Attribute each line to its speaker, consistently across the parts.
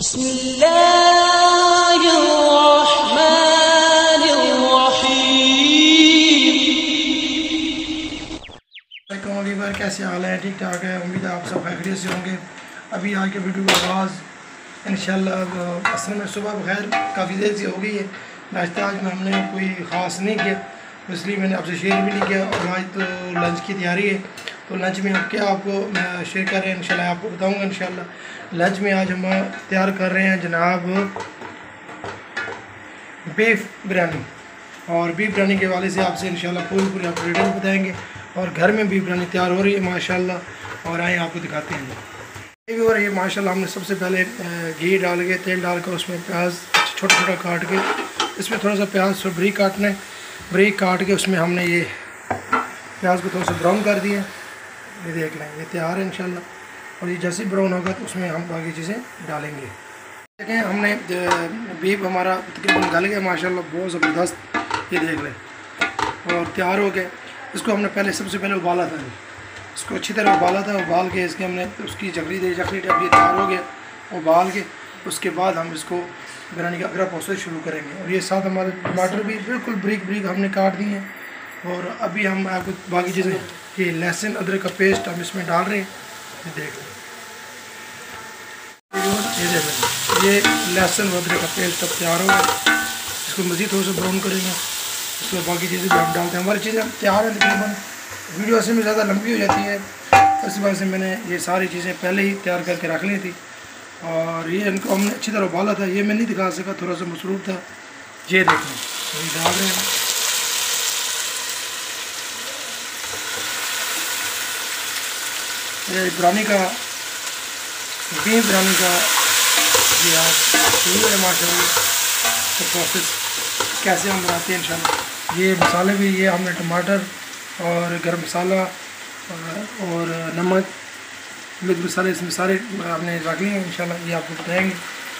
Speaker 1: बिस्मिल्लाहिर्रहमानिर्रहीम। कैसे हाल है? ठीक ठाक है। उम्मीद है आप सब खैरियत से होंगे। अभी आज के वीडियो का आगाज़ इंशाल्लाह असल में सुबह बखैर काफ़ी देर से हो गई है। नाश्ता आज में हमने कोई ख़ास नहीं किया, इसलिए मैंने आपसे शेयर भी नहीं किया। और आज तो लंच की तैयारी है, तो लंच में हम क्या आपको शेयर कर रहे हैं इंशाल्लाह आपको बताऊँगा इंशाल्लाह। लंच में आज हम तैयार कर रहे हैं जनाब बीफ बिरयानी, और बीफ बिरयानी के वाले से आपसे इंशाल्लाह पूरी आपको डिटेल बताएंगे। और घर में बीफ बिरयानी तैयार हो रही है माशाल्लाह, और आए आपको दिखाते हैं। और ये माशाल्लाह हमने सबसे पहले घी डाल के तेल डाल कर उसमें प्याज छोटा छोटा काट के, इसमें थोड़ा सा प्याज बारीक काटना है। बारीक काट के उसमें हमने ये प्याज को थोड़ा सा ब्राउन कर दिया। ये देख लें, ये तैयार है इंशाल्लाह। और ये जैसे ब्राउन होगा तो उसमें हम बाकी चीज़ें डालेंगे। देखें हमने बीफ हमारा तकरीबन गल गया माशाल्लाह, बहुत ज़बरदस्त। ये देख लें और तैयार हो गया। इसको हमने सबसे पहले उबाला था, इसको अच्छी तरह उबाला था। उबाल के इसके हमने उसकी जखली दी, जखली अब ये तैयार हो गया। उबाल के उसके बाद हम इसको बिरयानी का अगला प्रोसेस शुरू करेंगे। और ये साथ हमारे टमाटर भी बिल्कुल बारीक हमने काट दिए हैं। और अभी हम आपको बाकी चीज़ें, ये लहसुन अदरक का पेस्ट हम इसमें डाल रहे हैं। ये देख लें, ये देख लें, ये लहसुन अदरक का पेस्ट अब तैयार हो गया। इसको मज़ीद थोड़ा सा ब्राउन करेंगे, उसमें बाकी चीज़ें भी हम डालते हैं। हमारी चीज़ें तैयार हैं तकरीबन। वीडियो ऐसे में ज़्यादा लंबी हो जाती है, इस वजह से मैंने ये सारी चीज़ें पहले ही तैयार करके रख ली थी। और ये इनको हमने अच्छी तरह उबाला था, ये मैं नहीं दिखा सका, थोड़ा सा मसरूफ़ था। ये देखें, ये डाल रहे हैं। ये बिरयानी का बीफ बिरयानी का ये आज शुरू है माशाल्लाह। तो प्रोसेस कैसे हम बनाते हैं इंशाल्लाह। ये मसाले भी, ये हमने टमाटर और गरम मसाला और नमक मिर्च मसाले इसमें सारे हमने रख लिए हैं इंशाल्लाह, ये आपको बताएंगे।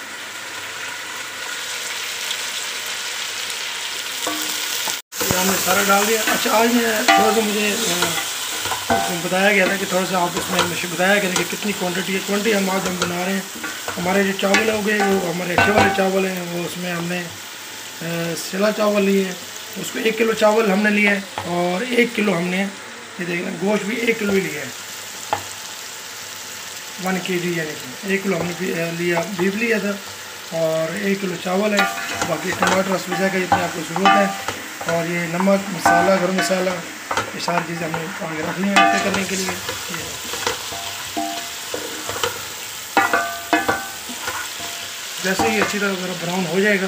Speaker 1: ये हमने सारा डाल दिया। अच्छा, आज मैं थोड़ा सा मुझे बताया गया था कि थोड़ा सा आप इसमें बताया गया था कि कितनी क्वांटिटी है। क्वांटिटी हम आज बना रहे हैं। हमारे जो चावल हो गए वो हमारे अच्छे वाले चावल हैं, वो उसमें हमने सिला चावल लिए हैं। उसको 1 किलो चावल हमने लिया है, और 1 किलो हमने ये देखना गोश्त भी 1 किलो ही लिया है। 1 kg यानी कि 1 किलो हमने लिया बीफ लिया था, और 1 किलो चावल है। बाकी टमाटर असवजा का जितनी आपको ज़रूरत है, और ये नमक मसाला गरम मसाला ये सारी चीज़ें हमने आगे रख ली हैं ऐसे करने के लिए। जैसे ही अच्छी तरह ब्राउन हो जाएगा,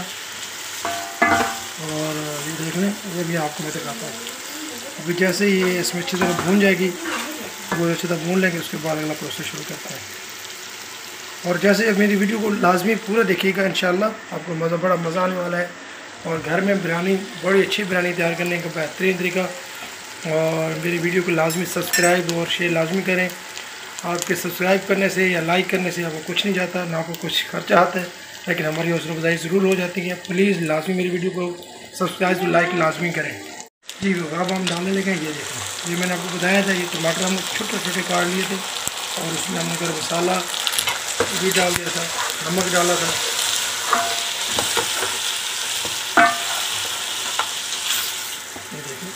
Speaker 1: और ये देख लें, ये भी आपको मैं दिखाता हूँ। अभी जैसे ही ये इसमें अच्छी तरह भून जाएगी, वो अच्छी तरह भून लेंगे, उसके बाद अगला प्रोसेस शुरू करते हैं। और जैसे मेरी वीडियो को लाजमी पूरा देखिएगा इंशाल्लाह, आपको बड़ा मज़ा आने वाला है। और घर में बिरयानी, बड़ी अच्छी बिरयानी तैयार करने का बेहतरीन तरीका। और मेरी वीडियो को लाजमी सब्सक्राइब और शेयर लाजमी करें। आपके सब्सक्राइब करने से या लाइक करने से आपको कुछ नहीं जाता, ना आपको कुछ खर्चा आता है, लेकिन हमारी हौसला अफजाई ज़रूर हो जाती है। प्लीज़ लाजमी मेरी वीडियो को सब्सक्राइब और लाइक लाजमी करें। जी अब हम डालने लगे। ये देखें, ये मैंने आपको बताया था, ये टमाटर हमने छोटे छोटे काट लिए थे, और उसमें हमने गरम मसाला भी डाल दिया था, नमक डाला था। ये देखें,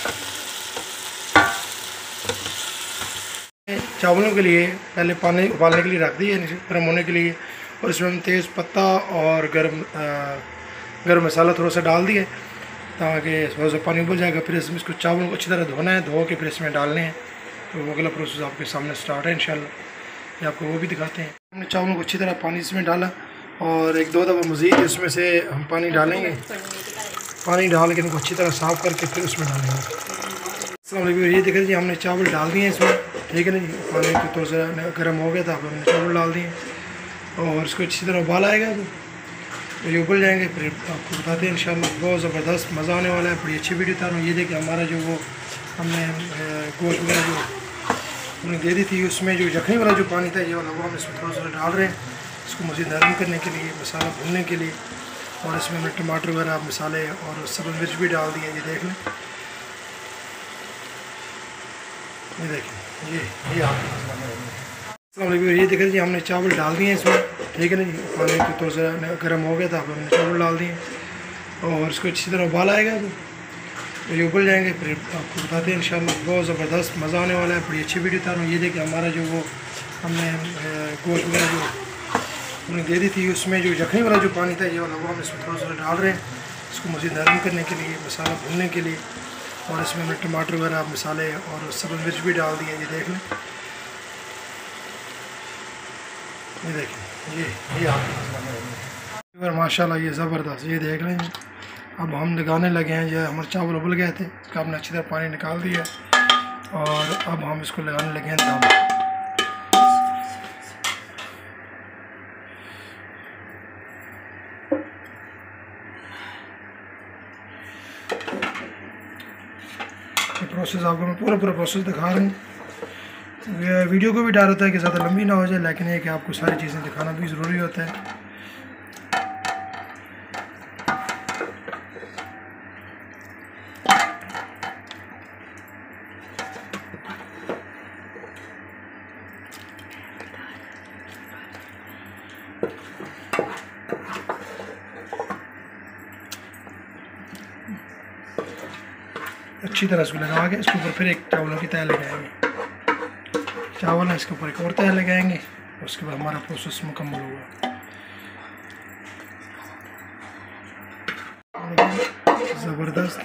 Speaker 1: चावलों के लिए पहले पानी उबालने के लिए रख दिए गर्म होने के लिए, और इसमें हम तेज़ पत्ता और गरम मसाला थोड़ा सा डाल दिए, ताकि थोड़ा सा पानी उबल जाएगा। फिर इसमें इसको चावलों को अच्छी तरह धोना है, धो के फिर इसमें डालने हैं। तो वो अगला प्रोसेस आपके सामने स्टार्ट है इंशाल्लाह, ये आपको वो भी दिखाते हैं। हमने चावलों को अच्छी तरह पानी इसमें डाला, और 1-2 दफ़ा मज़ीद इसमें से हम पानी डालेंगे। पानी डाल के इनको अच्छी तरह साफ़ करके फिर उसमें डालेंगे। ये देखें जी, हमने चावल डाल दिए इसमें, ठीक है ना जी। पानी तो थोड़ा सा गर्म हो गया था, अब हमने चावल डाल दिए, और इसको अच्छी तरह उबाल आएगा तो ये उबल जाएंगे। फिर आपको बताते हैं इंशाल्लाह। बहुत ज़बरदस्त मज़ा आने वाला है, बड़ी अच्छी वीडियो तैयार हुई। ये देखिए हमारा जो वो हमने गोश्त वगैरह जो हमने दे दी थी, उसमें जो यखनी वाला जो पानी था, ये वाला वो हम इसमें थोड़ा सा डाल रहे हैं, इसको मज़ीद नरम करने के लिए, मसाला भूनने के लिए। और इसमें हमने टमाटर वगैरह मसाले और सब्ज़ मिर्च भी डाल दिए। ये देख लें, ये देखें, ये आप ये देख लीजिए हमने चावल डाल दिए इसमें, ठीक है ना जी। पानी तो थोड़ा सा गर्म हो गया था, हमने चावल डाल दिए और इसको अच्छी तरह उबाल आएगा तो ये उबल जाएंगे, फिर आपको बताते हैं इंशाल्लाह। बहुत ज़बरदस्त मज़ा आने वाला है, बड़ी अच्छी वीडियो था। ये देखिए हमारा जो वो हमने गोश्त वगैरह जो हमने दे दी थी, उसमें जो यखनी वाला जो पानी था, ये वाला वो हम इसमें थोड़ा सा डाल रहे हैं इसको मज़ीद नरम करने के लिए, मसाला भूनने के लिए। और इसमें हमने टमाटर वगैरह मसाले और सब्ज़ मिर्च भी डाल दिए, ये देख लें। ये देखें ये आपके माशाल्लाह ये ज़बरदस्त, ये देख लें। अब हम लगाने लगे हैं, ये हमारे चावल उबल गए थे, इसका हमने अच्छी तरह पानी निकाल दिया और अब हम इसको लगाने लगे हैं दम। ये प्रोसेस आपको मैं पूरा प्रोसेस दिखा रहा हूँ। वीडियो को भी डर होता है कि ज़्यादा लंबी ना हो जाए, लेकिन ये कि आपको सारी चीज़ें दिखाना भी ज़रूरी होता है। अच्छी तरह इसको लगा के इसके ऊपर फिर एक चावलों की तय लगाएंगे, चावल है इसके ऊपर एक और तय लगाएंगे, उसके बाद हमारा प्रोसेस मुकम्मल होगा। ज़बरदस्त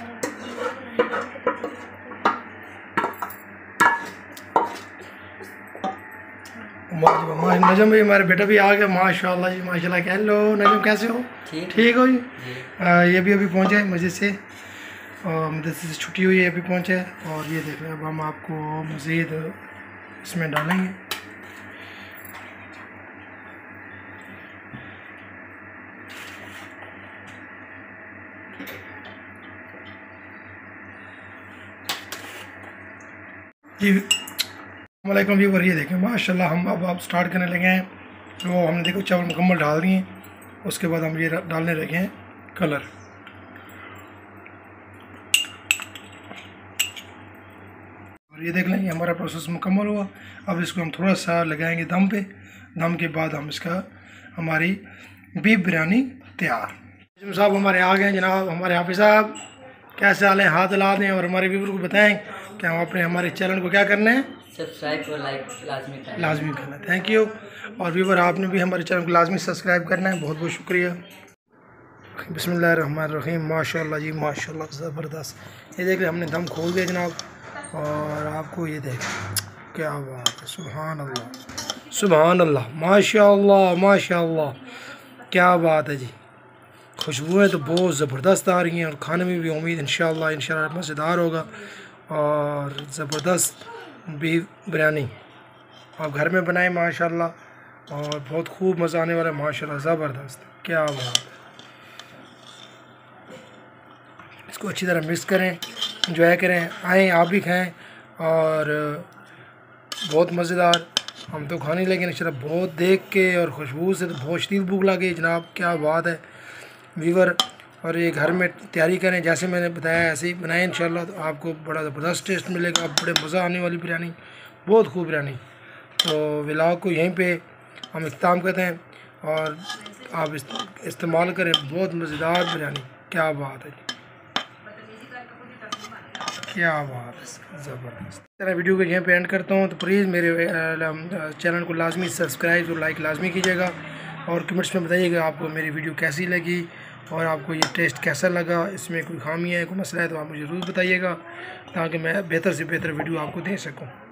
Speaker 1: नजम भी हमारे बेटा भी आ गया माशाल्लाह जी माशाल्लाह। हेलो नजम, कैसे हो? ठीक हो जी? ये भी अभी पहुंचे मस्जिद से, मदरसे से छुट्टी हुई है, अभी पहुंचे। और ये देख रहे हैं, अब हम आपको मज़ीद इसमें डालेंगे। जी वालेकुम व्यूअर, ये देखें माशाल्लाह हम अब आप स्टार्ट करने लगे हैं। तो हमने देखो चावल मुकम्मल डाल दिए, उसके बाद हम ये डालने लगे हैं कलर। और ये देख लें ये हमारा प्रोसेस मुकम्मल हुआ। अब इसको हम थोड़ा सा लगाएंगे दम पे, दम के बाद हम इसका हमारी बीफ बिरयानी तैयार। साहब हमारे आ गए जनाब, हमारे हाफिज़ साहब कैसे हाल है? हाथ हिला दें और हमारे व्यूअर को बताएं कि हम अपने हमारे चैनल को क्या करना है,
Speaker 2: सब्सक्राइब और लाइक
Speaker 1: लाजमी करना है। Thank you. और व्यूअर आपने भी हमारे चैनल को लाजमी सब्सक्राइब करना है, बहुत बहुत शुक्रिया। बिस्मिल्लाहिर्रहमानिर्रहीम, माशाल्लाह जी माशाल्लाह ज़बरदस्त। ये देख रहे हमने दम खोल दिया जनाब, और आपको ये देख क्या बात है, सुभान अल्लाह सुभान अल्लाह, माशाल्लाह माशाल्लाह, क्या बात है जी। खुशबुएँ तो बहुत ज़बरदस्त आ रही हैं और खाने में भी उम्मीद इंशाल्लाह मज़ेदार होगा। और ज़बरदस्त बीफ बिरयानी आप घर में बनाएं माशाल्लाह, और बहुत खूब मज़ा आने वाला है माशाल्लाह, ज़बरदस्त, क्या बात है। इसको अच्छी तरह मिक्स करें, एंजॉय करें, आएँ आप भी खाएं, और बहुत मज़ेदार। हम तो खाने लगे इंशाल्लाह, बहुत देख के और खुशबू से तो बहुत शदीद भूख लगी जनाब, क्या बात है व्यूअर। और ये घर में तैयारी करें जैसे मैंने बताया, ऐसे ही बनाएं इंशाल्लाह, तो आपको बड़ा ज़बरदस्त टेस्ट मिलेगा, बड़े मज़ा आने वाली बिरयानी, बहुत खूब बिरयानी। तो व्लॉग को यहीं पे हम इख्तिताम करते हैं, और आप इस्तेमाल करें, बहुत मज़ेदार बिरयानी, क्या बात है, क्या बात है, ज़बरदस्त। तरह वीडियो को यहीं पे एंड करता हूँ। तो प्लीज़ मेरे चैनल को लाजमी सब्सक्राइब और लाइक लाजमी कीजिएगा, और कमेंट्स में बताइएगा आपको मेरी वीडियो कैसी लगी और आपको ये टेस्ट कैसा लगा, इसमें कोई खामी है, कोई मसला है तो आप मुझे ज़रूर बताइएगा, ताकि मैं बेहतर से बेहतर वीडियो आपको दे सकूँ।